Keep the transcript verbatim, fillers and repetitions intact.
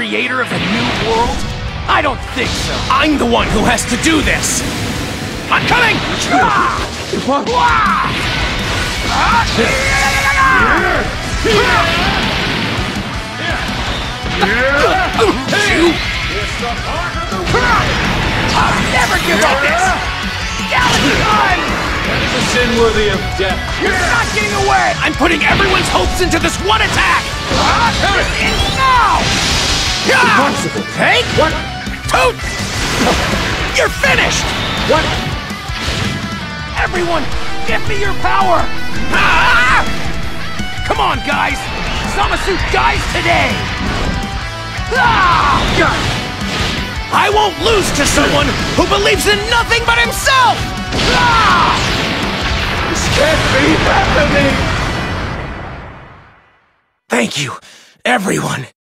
creator of a new world? I don't think so. I'm the one who has to do this. I'm coming! What? I'll never give up this! Galaxy gun! That is a sin worthy of death. You're not getting away! I'm putting everyone's hopes into this one attack! In now! Impossible. Take! What? Toot! You're finished! What? Everyone, give me your power! Ah! Come on, guys! Zamasu dies today! Ah! I won't lose to someone who believes in nothing but himself! Ah! This can't be happening! Thank you, everyone.